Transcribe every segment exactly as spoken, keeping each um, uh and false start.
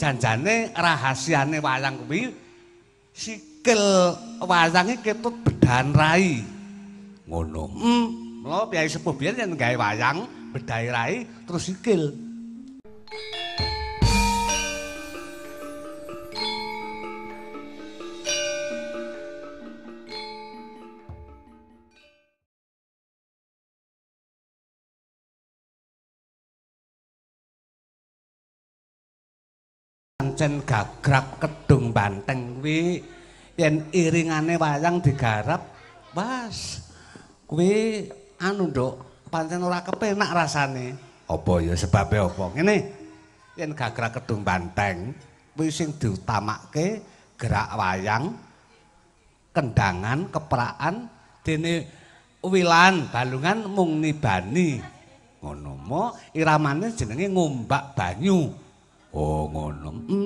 janjane rahasiane wayang kuwi sikil wayange ketut bedahan rai. Ngono. Hmm, mula Kyai Sepuh biyen yen gawe wayang bedahi rai terus sikil. Pancen gagrak kedung banteng kuwi yen iringane wayang digarap was kuwi anu nduk pancen ora kepenak rasane. Apa ya sebabe apa? Ngene yen gagrak kedung banteng kuwi sing diutamake gerak wayang, kendangan, keprakan dene wilan balungan mung nibani. Ngono mo iramane jenenge ngombak banyu. Oh ngono. Hmm.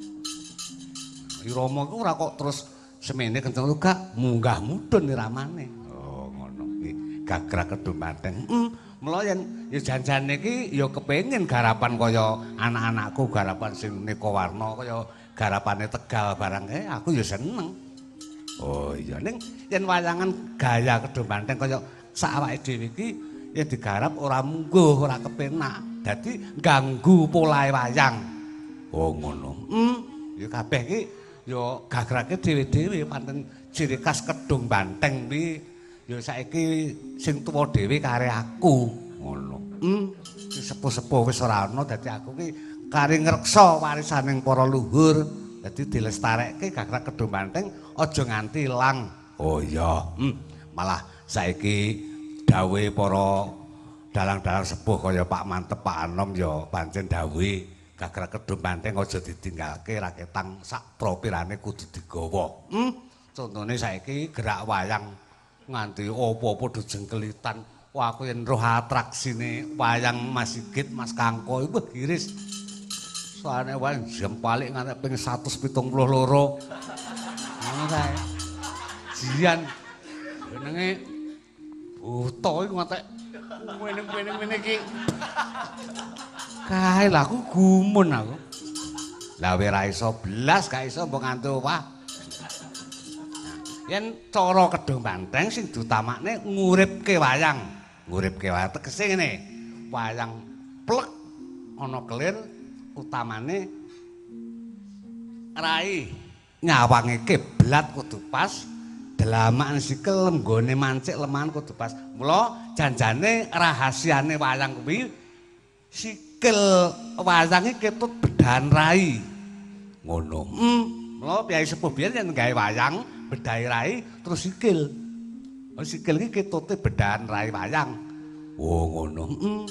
Irama iku ora kok terus semene kenceng gak munggah mudhun iramane. Oh ngono. Iki gagrak kedung banteng. Hmm. Mula yen ya janjane iki ya kepengin garapan kaya anak-anakku garapan sing Neka Warna kaya garapane Tegal barang eh aku ya seneng. Oh iya ning yen wayangan gaya kedung banteng kaya sak awake dhewe iki ya digarap ora mungguh ora kepenak. Dadi ganggu polahe wayang. Oh ngono. Hmm, ya kabeh iki ya gagrake dhewe-dhewe pancen ciri khas kedung banteng kuwi ya saiki sing tuwa dhewe kare aku. Ngono. Hmm, sepuh-sepuh wis ora ana dadi aku ki kare ngreksa warisaning para luhur. Dadi dilestarekke gagrak kedung banteng aja nganti ilang. Oh iya. Hmm, malah saiki dawuhe para dalang-dalang sepuh kaya Pak Mantep, Pak Anom ya pancen dawuhe gagrak kedung banteng aja ditinggalke raketang sak propirane kudu digawa. Hmm? Contone saiki gerak wayang nganti apa-apa dijengkelitan. Wah aku yen roh atraksine wayang Mas Sigit, Mas Kangko iku giris. Soale wayang jam palik nganti ping seratus pitung puluh loro. Ngono kae. Jian jenenge buta iku nganti Wene-wene iki. Kae lha aku gumun aku. Lah we ra iso blas gak iso mbok nganti wah. Yen cara kedung banteng sing diutamakne nguripke wayang. Nguripke wayang tegese ngene. Wayang plek ana kelir utamane rai nyawange kiblat kudu pas. Delamaan sikil lenggone mancik lemahan kudu pas. Mula janjane rahasiane wayang kuwi sikil wayange ketut bedahan rai. Ngono. Hmm. Mula Kyai Sepuh biyen yen gawe wayang bedahi rai terus sikil. Oh sikil iki ketute bedahan rai wayang. Oh ngono. Hmm.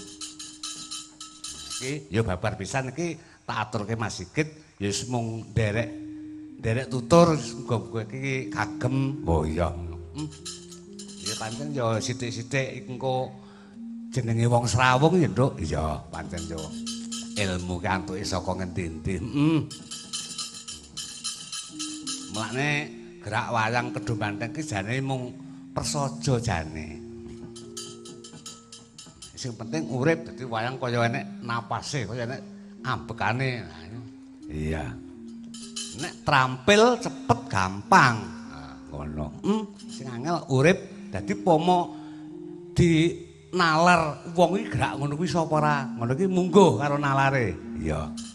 Iki ya babar pisan iki tak aturke Mas Sigit ya mung derek derek tutur muga-muga iki kagem. Oh iya. Hmm. Ya pancen ya sithik-sithik engko jenenge wong Srawung ya, Nduk. Iya, pancen yo ilmu ki antuke saka ngendi-endi. Heeh. Mulane gerak wayang kedung banteng ki jane mung prasaja jane. Sing penting urip dadi wayang kaya enek napase, kaya enek ambekane. Iya. Nek trampil cepet gampang. Nah, ngono. Hmm, sing angel urip dadi pomo di nalar wong iki gerak ngono kuwi sapa ora? Ngono iki mungguh karo nalare. Iya.